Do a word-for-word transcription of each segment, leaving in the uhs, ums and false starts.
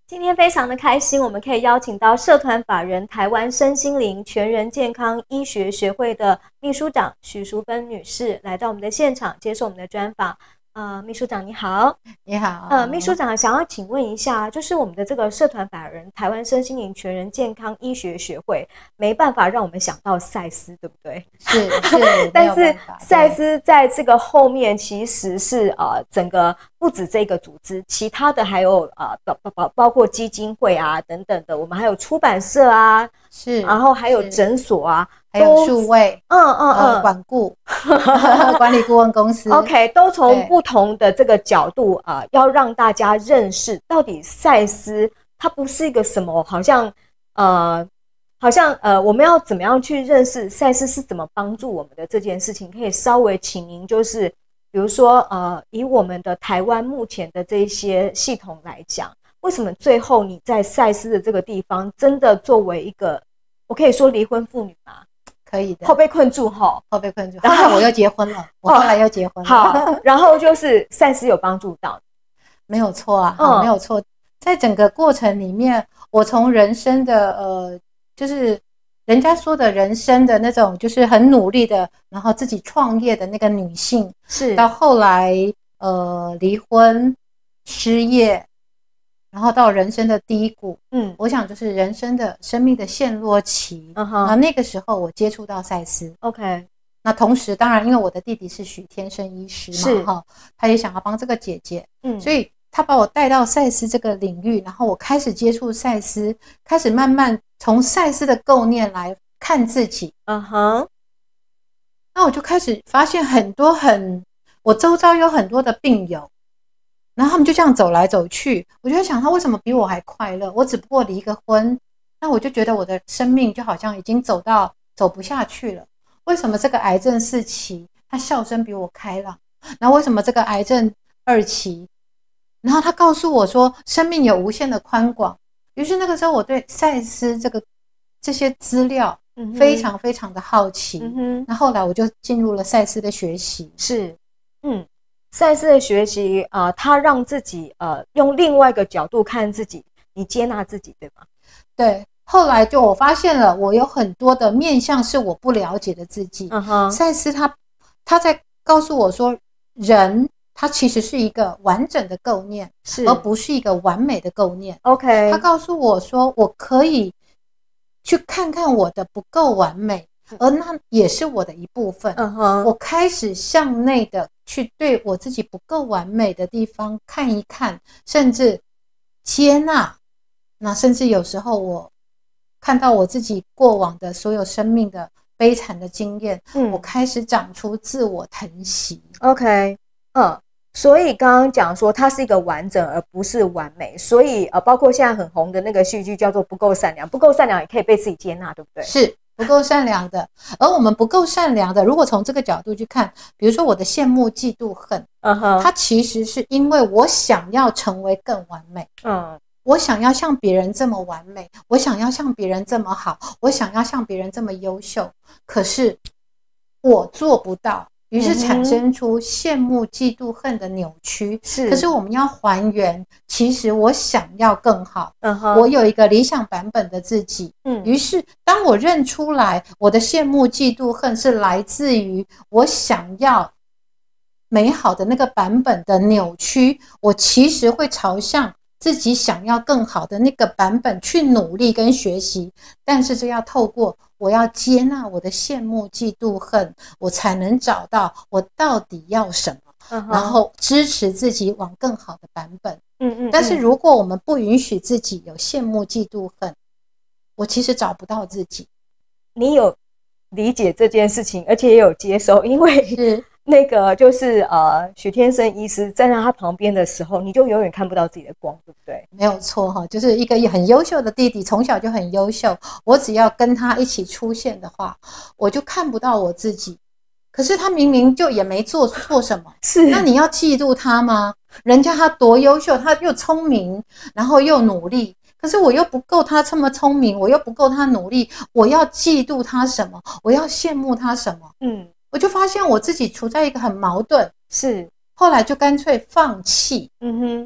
今天非常的开心，我们可以邀请到社团法人台湾身心灵全人健康医学学会的秘书长许淑芬女士来到我们的现场接受我们的专访。呃，秘书长你好。 你好。 呃，秘书长想要请问一下，就是我们的这个社团法人台湾身心灵全人健康医学学会，没办法让我们想到赛斯，对不对？ 是是， 但是赛斯在这个后面其实是呃整个不止这个组织，其他的还有呃包包包括基金会啊等等的，我们还有出版社啊， 是， 然后还有诊所啊。 还有数位， 嗯嗯嗯， 呃、管顾管理顾问公司 ，OK， 都从不同的这个角度啊、呃，要让大家认识到底赛斯它不是一个什么，好像呃，好像呃，我们要怎么样去认识赛斯是怎么帮助我们的这件事情，可以稍微请您就是，比如说呃，以我们的台湾目前的这些系统来讲，为什么最后你在赛斯的这个地方真的作为一个，我可以说离婚妇女吗？ 可以的， 后被困住哈， 后被困住。后来我又结婚了，我后来又结婚了。 好，然后就是赛斯有帮助到， 没有错啊，嗯、没有错。在整个过程里面，我从人生的呃，就是人家说的人生的那种，就是很努力的，然后自己创业的那个女性， 是到后来呃离婚、失业。然后到人生的低谷，嗯，我想就是人生的生命的陷落期，嗯哼，然后那个时候我接触到赛斯 ，OK， 那同时当然因为我的弟弟是许天生医师嘛，哈，他也想要帮这个姐姐，嗯，所以他把我带到赛斯这个领域，然后我开始接触赛斯，开始慢慢从赛斯的构念来看自己，嗯哼，那我就开始发现很多很，我周遭有很多的病友。然后他们就这样走来走去，我就在想他为什么比我还快乐？我只不过离个婚，那我就觉得我的生命就好像已经走到走不下去了。为什么这个癌症四期，他笑声比我开朗？然后为什么这个癌症二期？然后他告诉我说，生命有无限的宽广。于是那个时候，我对赛斯这个这些资料非常非常的好奇。嗯哼，那后来我就进入了赛斯的学习。 是，嗯。赛斯的学习啊、呃，他让自己呃用另外一个角度看自己，你接纳自己，对吗？ 对。后来就我发现了，我有很多的面向是我不了解的自己。嗯哼，赛斯他他在告诉我说，人他其实是一个完整的构念，是而不是一个完美的构念。 OK， 他告诉我说，我可以去看看我的不够完美。而那也是我的一部分。uh huh. 我开始向内的去对我自己不够完美的地方看一看，甚至接纳。那甚至有时候我看到我自己过往的所有生命的悲惨的经验，嗯，我开始长出自我疼惜。 OK， 嗯，所以刚刚讲说它是一个完整而不是完美，所以呃，包括现在很红的那个戏剧叫做《不够善良》，不够善良也可以被自己接纳，对不对？ 是。不够善良的，而我们不够善良的，如果从这个角度去看，比如说我的羡慕、嫉妒、恨，嗯哼，它其实是因为我想要成为更完美，嗯，我想要像别人这么完美，我想要像别人这么好，我想要像别人这么优秀，可是我做不到，于是产生出羡慕、嫉妒、恨的扭曲。是，可是我们要还原，其实我想要更好，嗯哼，我有一个理想版本的自己，嗯，于是当我认出来我的羡慕、嫉妒、恨是来自于我想要美好的那个版本的扭曲，我其实会朝向自己想要更好的那个版本去努力跟学习，但是这要透过我要接纳我的羡慕、嫉妒、恨，我才能找到我到底要什么，uh-huh. 然后支持自己往更好的版本。嗯嗯嗯，但是如果我们不允许自己有羡慕、嫉妒、恨，我其实找不到自己。 你有理解这件事情，而且也有接受，因为是那个就是呃许天生医师站在他旁边的时候，你就永远看不到自己的光，对不对？ 没有错哈，就是一个很优秀的弟弟，从小就很优秀，我只要跟他一起出现的话，我就看不到我自己。可是他明明就也没做错什么，是，那你要嫉妒他吗？人家他多优秀，他又聪明，然后又努力，可是我又不够他这么聪明，我又不够他努力，我要嫉妒他什么？我要羡慕他什么？嗯。我就发现我自己处在一个很矛盾，是，后来就干脆放弃，嗯哼，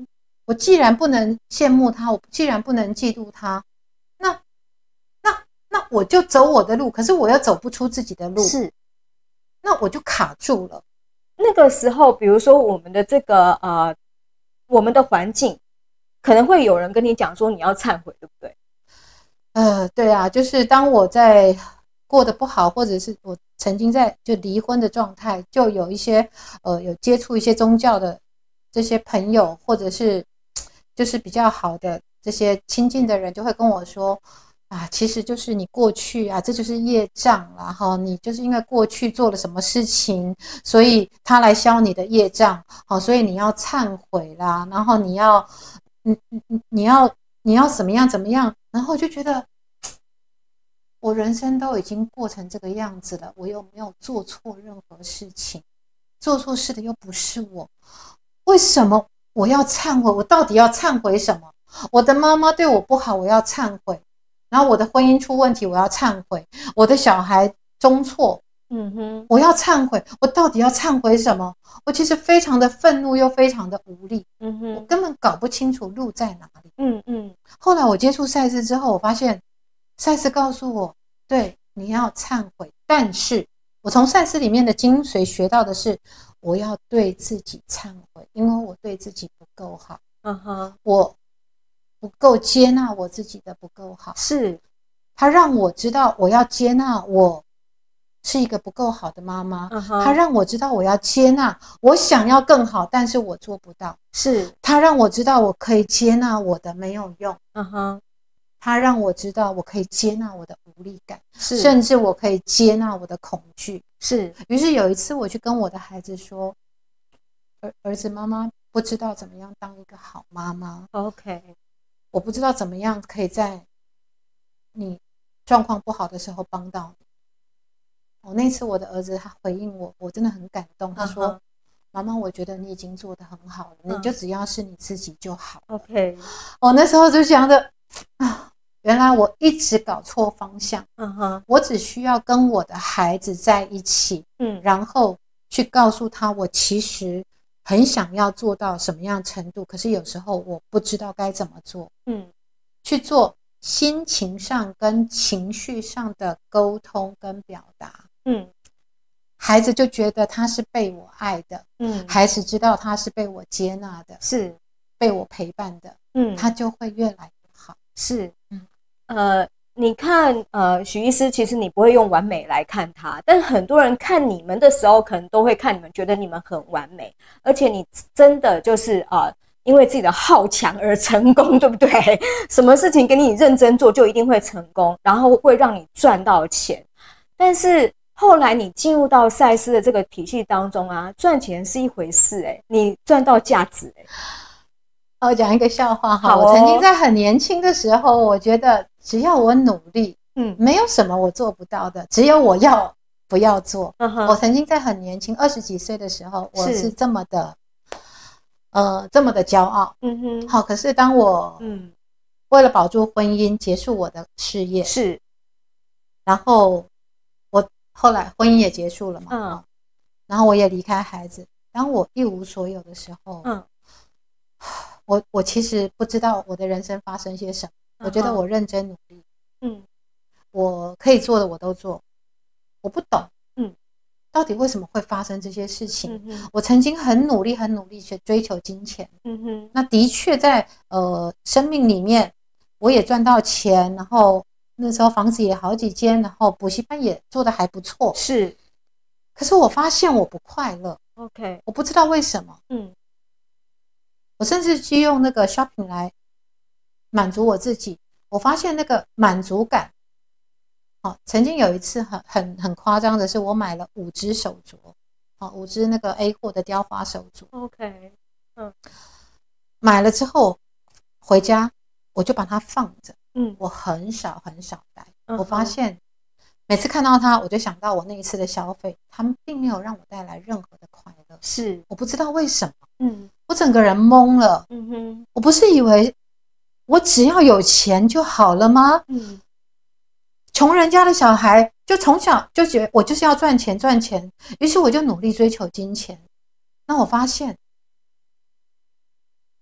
我既然不能羡慕他，我既然不能嫉妒他，那那那我就走我的路，可是我又走不出自己的路， 是， 那我就卡住了。 那个时候，比如说我们的这个呃，我们的环境，可能会有人跟你讲说你要忏悔，对不对？ 呃，对啊，就是当我在过得不好，或者是我曾经在就离婚的状态，就有一些呃有接触一些宗教的这些朋友，或者是就是比较好的这些亲近的人，就会跟我说啊，其实就是你过去啊，这就是业障啦，哈，你就是因为过去做了什么事情，所以他来消你的业障，好，所以你要忏悔啦，然后你要，你你你要你要怎么样怎么样，然后我就觉得，我人生都已经过成这个样子了，我又没有做错任何事情，做错事的又不是我，为什么我要忏悔？我到底要忏悔什么？我的妈妈对我不好，我要忏悔。然后我的婚姻出问题，我要忏悔；我的小孩中错，嗯哼，我要忏悔。我到底要忏悔什么？我其实非常的愤怒，又非常的无力，嗯哼，我根本搞不清楚路在哪里。嗯嗯。后来我接触赛斯之后，我发现赛斯告诉我，对，你要忏悔，但是我从赛斯里面的精髓学到的是，我要对自己忏悔，因为我对自己不够好。嗯哼，我不够接纳我自己的不够好， 是他让我知道我要接纳我是一个不够好的妈妈，uh-huh. 他让我知道我要接纳我想要更好，但是我做不到， 是他让我知道我可以接纳我的没有用， uh-huh. 他让我知道我可以接纳我的无力感，是甚至我可以接纳我的恐惧，是于是有一次我去跟我的孩子说，儿儿子，妈妈不知道怎么样当一个好妈妈， OK， 我不知道怎么样可以在你状况不好的时候帮到你。我、哦、那次我的儿子他回应我，我真的很感动。他说：“妈妈，我觉得你已经做得很好了，你就只要是你自己就好。” OK， 我那时候就想着啊，原来我一直搞错方向。嗯哼，我只需要跟我的孩子在一起，嗯，然后去告诉他，我其实很想要做到什么样程度，可是有时候我不知道该怎么做。嗯，去做心情上跟情绪上的沟通跟表达。嗯，孩子就觉得他是被我爱的。嗯，孩子知道他是被我接纳的，是被我陪伴的。嗯，他就会越来越好。 是，嗯，呃，你看，呃，许医师，其实你不会用完美来看他，但很多人看你们的时候，可能都会看你们，觉得你们很完美，而且你真的就是啊、呃，因为自己的好强而成功，对不对？什么事情给你认真做，就一定会成功，然后会让你赚到钱。但是后来你进入到赛斯的这个体系当中啊，赚钱是一回事、欸，哎，你赚到价值、欸， 哎。我讲一个笑话哈，哦、我曾经在很年轻的时候，我觉得只要我努力，嗯，没有什么我做不到的，只有我要不要做。Uh-huh. 我曾经在很年轻，二十几岁的时候，我是这么的，呃，这么的骄傲。嗯哼，好，可是当我嗯为了保住婚姻，结束我的事业，是，然后我后来婚姻也结束了嘛，嗯，然后我也离开孩子，当我一无所有的时候，嗯。我我其实不知道我的人生发生些什么， uh-huh. 我觉得我认真努力，嗯，我可以做的我都做，我不懂，嗯，到底为什么会发生这些事情？嗯、我曾经很努力很努力去追求金钱，嗯哼，那的确在呃生命里面我也赚到钱，然后那时候房子也好几间，然后补习班也做得还不错，是，可是我发现我不快乐 ，OK， 我不知道为什么，嗯。我甚至去用那个 shopping 来满足我自己，我发现那个满足感，哦，曾经有一次很很很夸张的是，我买了五只手镯，哦，五只那个 A 货的雕花手镯 ，OK， 嗯，买了之后回家我就把它放着，嗯，我很少很少戴，嗯，我发现每次看到它，我就想到我那一次的消费，他们并没有让我带来任何的快乐，是，我不知道为什么，嗯。我整个人懵了，嗯哼，我不是以为我只要有钱就好了吗？嗯，穷人家的小孩就从小就觉得我就是要赚钱赚钱，于是我就努力追求金钱。那我发现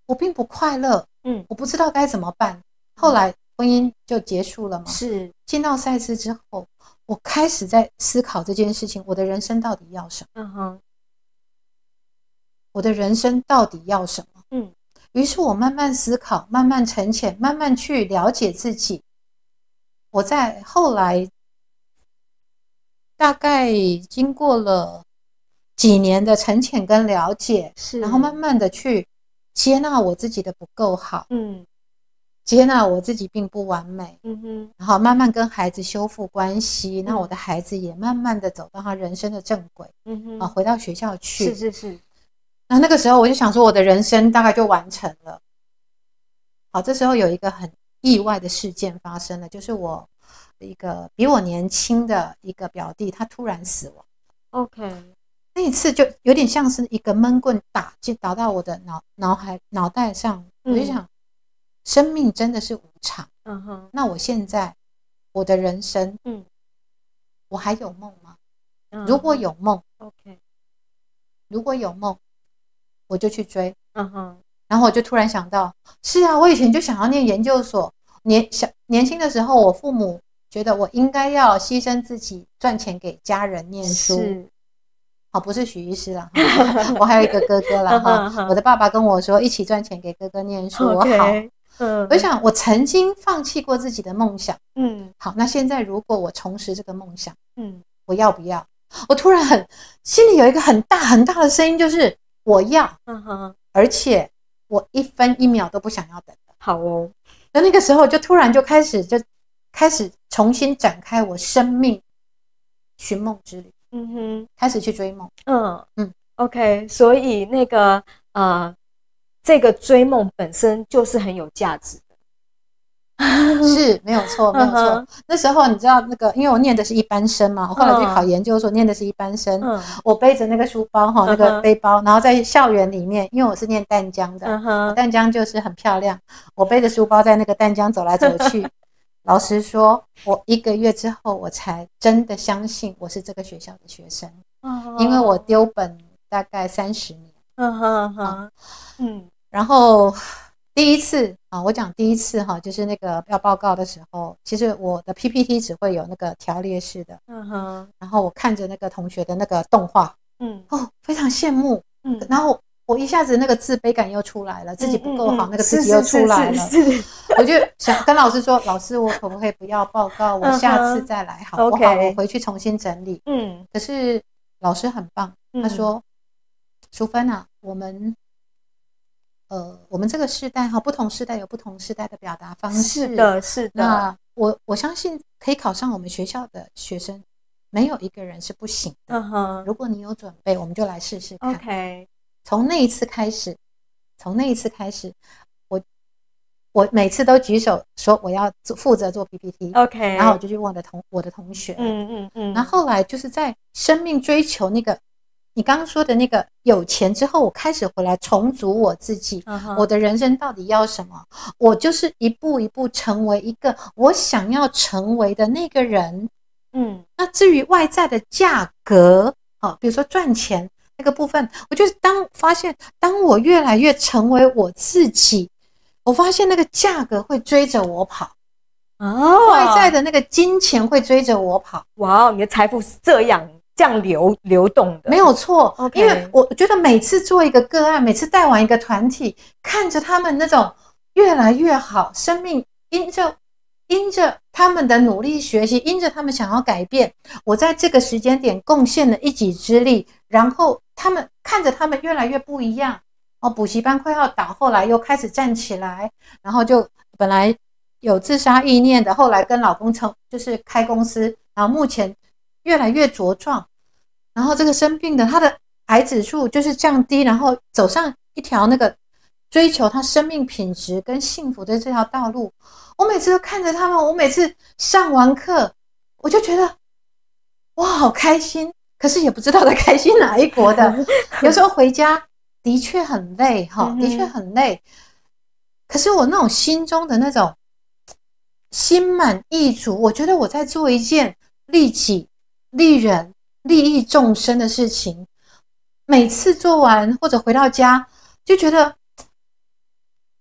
我并不快乐，嗯，我不知道该怎么办。后来婚姻就结束了嘛， 是进到赛斯之后，我开始在思考这件事情，我的人生到底要什么？嗯哼，我的人生到底要什么？嗯，于是我慢慢思考，慢慢沉潜，慢慢去了解自己。我在后来大概经过了几年的沉潜跟了解，是，然后慢慢的去接纳我自己的不够好，嗯，接纳我自己并不完美，嗯哼，然后慢慢跟孩子修复关系，那、嗯、我的孩子也慢慢的走到他人生的正轨，嗯哼，啊，回到学校去， 是是是。 那那个时候我就想说，我的人生大概就完成了。好，这时候有一个很意外的事件发生了，就是我一个比我年轻的一个表弟，他突然死亡。 OK。 那一次就有点像是一个闷棍打进打到我的脑脑海脑袋上，我就想，嗯、生命真的是无常。嗯哼。那我现在我的人生，嗯，我还有梦吗？嗯、如果有梦 ，OK。 如果有梦，我就去追。嗯哼。然后我就突然想到，是啊，我以前就想要念研究所。年小年轻的时候，我父母觉得我应该要牺牲自己赚钱给家人念书。是。好，不是许医师啦，我还有一个哥哥啦哈。我的爸爸跟我说，一起赚钱给哥哥念书。我好，嗯，我想我曾经放弃过自己的梦想，嗯，好，那现在如果我重拾这个梦想，嗯，我要不要？我突然很心里有一个很大很大的声音，就是我要，嗯哼，而且我一分一秒都不想要等。 好哦， 那那个时候就突然就开始就开始重新展开我生命寻梦之旅。嗯哼，开始去追梦。 嗯嗯 ，OK， 所以那个呃，这个追梦本身就是很有价值的， 是没有错，没有错。那时候你知道那个，因为我念的是一般生嘛，我后来去考研究所，念的是一般生。嗯，我背着那个书包哈，那个背包，然后在校园里面，因为我是念淡江的，嗯、淡江就是很漂亮，我背着书包在那个淡江走来走去。老实说，我一个月之后，我才真的相信我是这个学校的学生，哦、因为我丢本大概三十年。嗯哼哼，嗯，然后第一次啊，我讲第一次哈，就是那个要报告的时候，其实我的 P P T 只会有那个条列式的，嗯哼，然后我看着那个同学的那个动画，嗯，哦，非常羡慕，嗯，然后。我一下子那个自卑感又出来了，自己不够好，嗯嗯、那个自己又出来了。是是是是我就想跟老师说，老师，我可不可以不要报告？我下次再来好不好？ Okay. 我回去重新整理。嗯，可是老师很棒，他说：“淑芬啊，我们呃，我们这个世代哈，不同世代有不同世代的表达方式。 是的，是的。 那我我相信可以考上我们学校的学生，没有一个人是不行的。嗯哼，如果你有准备，我们就来试试看。 OK。” 从那一次开始，从那一次开始，我我每次都举手说我要负责做 P P T，OK， 然后我就去问我的同我的同学，嗯嗯嗯，然后后来就是在生命追求那个你刚刚说的那个有钱之后，我开始回来重组我自己， uh-huh. 我的人生到底要什么？我就是一步一步成为一个我想要成为的那个人，嗯，那至于外在的价格，好，比如说赚钱。那个部分，我就是当发现，当我越来越成为我自己，我发现那个价格会追着我跑，哦，外在的那个金钱会追着我跑。 哇，你的财富是这样这样流流动的， 没有错。Okay. 因为我觉得每次做一个个案，每次带完一个团体，看着他们那种越来越好，生命因着因着他们的努力学习，因着他们想要改变，我在这个时间点贡献了一己之力，然后他们看着他们越来越不一样哦，补习班快要倒，后来又开始站起来，然后就本来有自杀意念的，后来跟老公成就是开公司，然后目前越来越茁壮，然后这个生病的他的癌指数就是降低，然后走上一条那个追求他生命品质跟幸福的这条道路。我每次都看着他们，我每次上完课我就觉得哇好开心，可是也不知道在开心哪一国的。有时候回家的确很累哈，的确很累，可是我那种心中的那种心满意足，我觉得我在做一件利己利人利益众生的事情。每次做完或者回到家就觉得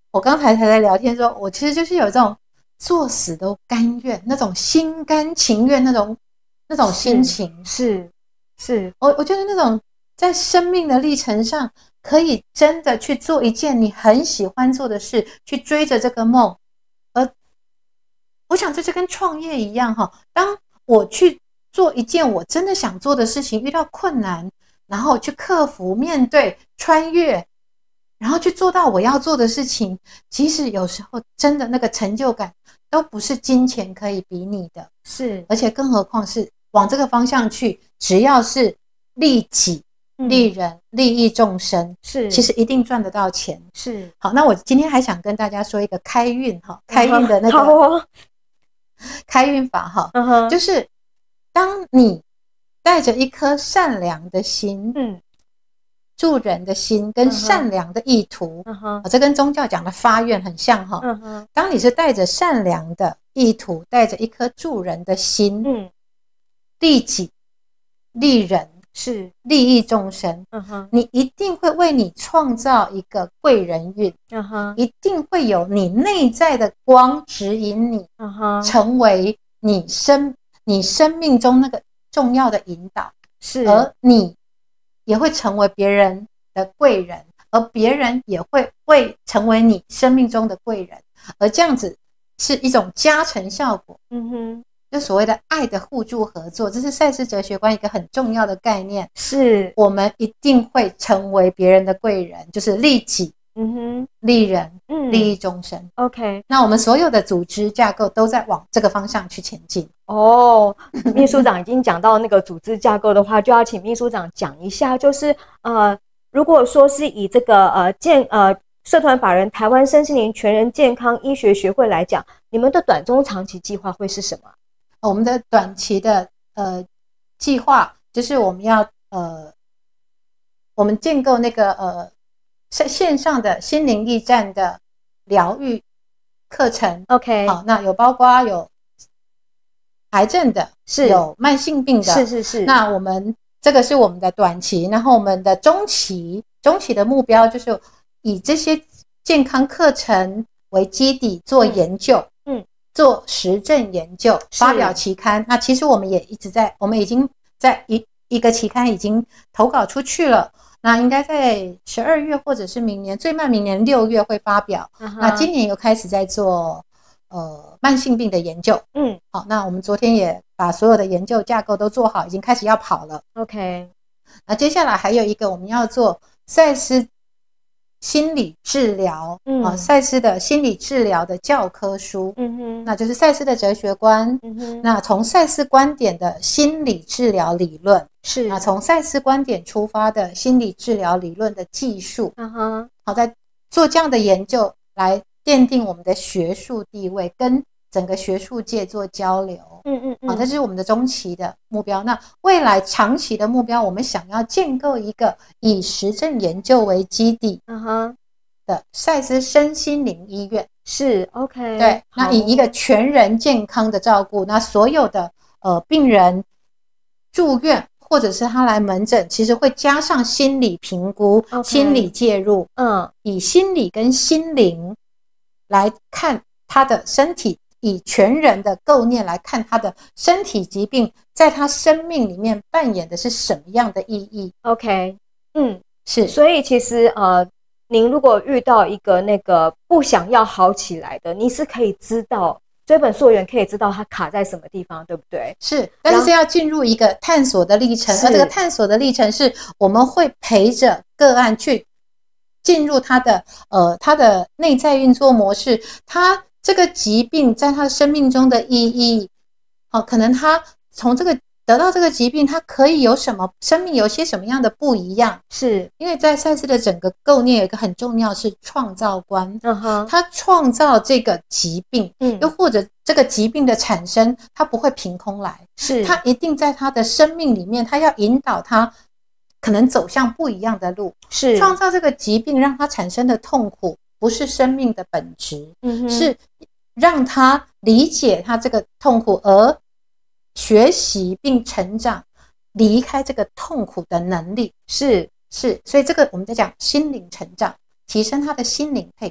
我刚才才在聊天说，我其实就是有这种做死都甘愿，那种心甘情愿那种那种心情， 是是， 我我觉得那种在生命的历程上，可以真的去做一件你很喜欢做的事，去追着这个梦。而我想这就跟创业一样哈，当我去做一件我真的想做的事情，遇到困难，然后去克服、面对、穿越，然后去做到我要做的事情，其实有时候真的那个成就感都不是金钱可以比拟的。 是， 而且更何况是往这个方向去，只要是利己、利人、利益众生，是，其实一定赚得到钱。 是， 好，那我今天还想跟大家说一个开运哈，开运的那个、 哦、 开运法哈， uh-huh. 就是当你带着一颗善良的心，嗯，助人的心跟善良的意图，嗯哼，这跟宗教讲的发愿很像哈，嗯哼，当你是带着善良的意图，带着一颗助人的心，嗯，利己、利人，是利益众生，嗯哼，你一定会为你创造一个贵人运，嗯哼，一定会有你内在的光指引你，嗯哼，成为你生你生命中那个重要的引导，是，而你也会成为别人的贵人，而别人也会会成为你生命中的贵人，而这样子是一种加成效果。嗯哼，就所谓的爱的互助合作，这是赛斯哲学观一个很重要的概念。是，我们一定会成为别人的贵人，就是利己，嗯哼，利人，嗯，利益众生。OK， 那我们所有的组织架构都在往这个方向去前进。 哦，秘书长已经讲到那个组织架构的话，就要请秘书长讲一下，就是呃，如果说是以这个呃健呃社团法人台湾身心灵全人健康医学学会来讲，你们的短中长期计划会是什么？ 我们的短期的呃计划就是我们要呃我们建构那个呃线上的心灵驿站的疗愈课程。OK， 好，那有包括有癌症的，是有慢性病的，是是是。那我们这个是我们的短期，然后我们的中期，中期的目标就是以这些健康课程为基底做研究，嗯，嗯做实证研究，发表期刊。那其实我们也一直在，我们已经在一一个期刊已经投稿出去了。那应该在十二月或者是明年，最慢明年六月会发表。Uh-huh. 那今年又开始在做呃慢性病的研究。嗯，好，那我们昨天也把所有的研究架构都做好，已经开始要跑了。OK， 那接下来还有一个我们要做赛斯心理治疗，嗯，啊，赛斯的心理治疗的教科书，嗯哼，那就是赛斯的哲学观，嗯哼，那从赛斯观点的心理治疗理论，是，那从赛斯观点出发的心理治疗理论的技术，嗯哼，好，在做这样的研究来奠定我们的学术地位，跟整个学术界做交流，嗯嗯嗯，好，这是我们的中期的目标。那未来长期的目标，我们想要建构一个以实证研究为基地，嗯哼，的赛斯身心灵医院，是 OK， 对，那以一个全人健康的照顾，那所有的呃病人住院或者是他来门诊，其实会加上心理评估、okay, 心理介入，嗯，以心理跟心灵来看他的身体。以全人的构念来看他的身体疾病在他生命里面扮演的是什么样的意义。 OK， 嗯，是，所以其实呃，您如果遇到一个那个不想要好起来的，你是可以知道追本溯源，可以知道它卡在什么地方，对不对？是，但是是要进入一个探索的历程，而这个探索的历程是我们会陪着个案去进入他的呃他的内在运作模式，他这个疾病在他生命中的意义，哦，可能他从这个得到这个疾病，他可以有什么生命有些什么样的不一样？是因为在赛斯的整个构念有一个很重要是创造观，嗯哼，他创造这个疾病，嗯，又或者这个疾病的产生，他不会凭空来，是他一定在他的生命里面，他要引导他可能走向不一样的路，是创造这个疾病让他产生的痛苦。不是生命的本质，嗯，是让他理解他这个痛苦，而学习并成长，离开这个痛苦的能力。是是，所以这个我们在讲心灵成长，提升他的心灵配备。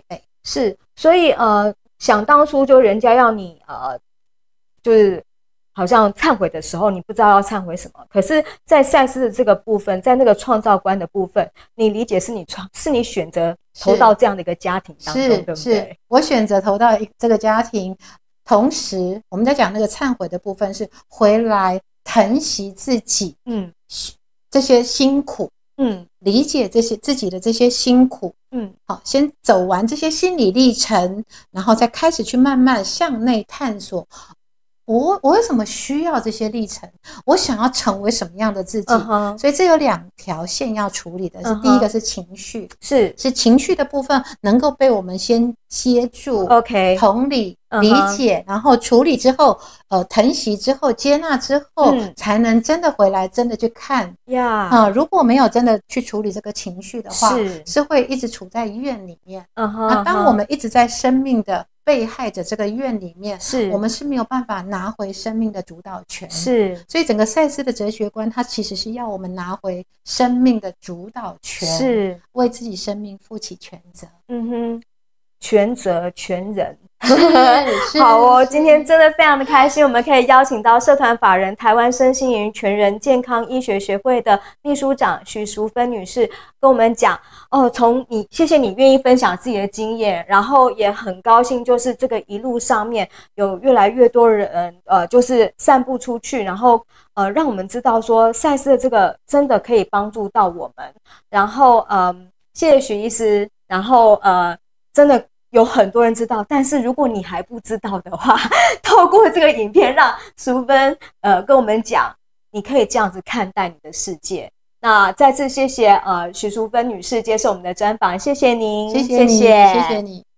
是，所以呃，想当初就人家要你呃，就是好像忏悔的时候，你不知道要忏悔什么。可是，在赛斯的这个部分，在那个创造观的部分，你理解是你创是你选择投到这样的一个家庭当中，对不对？ 是我选择投到这个家庭，同时我们在讲那个忏悔的部分是回来疼惜自己，嗯，这些辛苦。嗯，理解这些自己的这些辛苦，嗯，好，先走完这些心理历程，然后再开始去慢慢向内探索。我我为什么需要这些历程？我想要成为什么样的自己？ uh-huh. 所以这有两条线要处理的是， uh-huh. 第一个是情绪，是是情绪的部分能够被我们先接住 ，OK， 同理。理解，然后处理之后，呃，疼惜之后，接纳之后，嗯、才能真的回来，真的去看呀。啊、呃，如果没有真的去处理这个情绪的话，是是会一直处在怨里面。嗯哼，那当我们一直在生命的被害者这个怨里面，是我们是没有办法拿回生命的主导权。是，所以整个赛斯的哲学观，它其实是要我们拿回生命的主导权，是为自己生命负起全责。 嗯哼，全责全人。好哦，今天真的非常的开心，我们可以邀请到社团法人台湾身心灵全人健康医学学会的秘书长许淑芬女士跟我们讲哦，从你谢谢你愿意分享自己的经验，然后也很高兴就是这个一路上面有越来越多人呃就是散布出去，然后呃让我们知道说赛斯的这个真的可以帮助到我们，然后呃谢谢许医师，然后呃真的有很多人知道，但是如果你还不知道的话，透过这个影片让淑芬呃跟我们讲，你可以这样子看待你的世界。那再次谢谢呃许淑芬女士接受我们的专访，谢谢您， 谢谢你，谢谢你。